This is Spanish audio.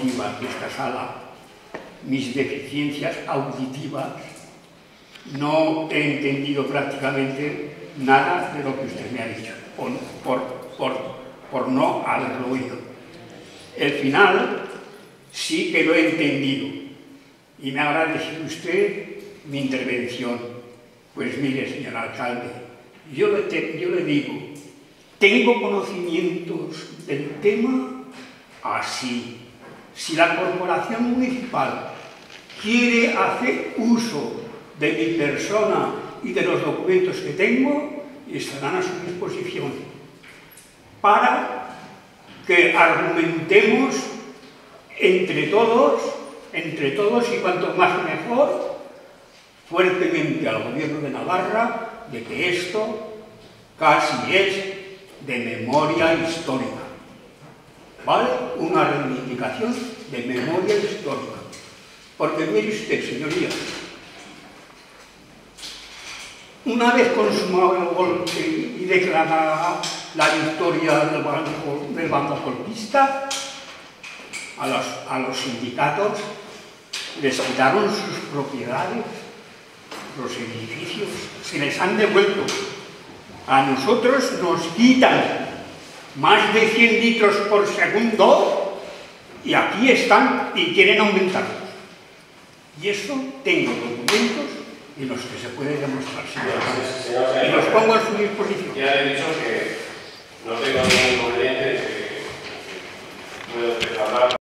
motiva aquí esta sala, mis deficiencias auditivas, no he entendido prácticamente nada de lo que usted me ha dicho, por no haberlo oído. El final sí que lo he entendido y me ha agradecido usted mi intervención. Pues mire, señor alcalde, yo le digo, tengo conocimientos del tema así. Si la corporación municipal quiere hacer uso de mi persona y de los documentos que tengo, estarán a su disposición para que argumentemos entre todos y cuanto más mejor, fuertemente al gobierno de Navarra de que esto casi es de memoria histórica. ¿Vale? Una reivindicación de memoria histórica. Porque mire usted, señorías, una vez consumado el golpe y declarada la victoria del bando golpista, a los sindicatos les quitaron sus propiedades, los edificios, se les han devuelto. A nosotros nos quitan más de 100 litros por segundo y aquí están y quieren aumentarlos. Y eso tengo documentos en los que se puede demostrar. Y los pongo a su disposición. Ya le he dicho que no tengo ningún inconveniente de que puedo declarar.